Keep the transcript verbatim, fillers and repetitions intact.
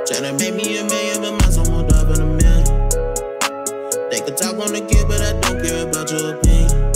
Tryna make me a million, but my son won't die in a million. They could talk on the kid, but I don't care about your opinion.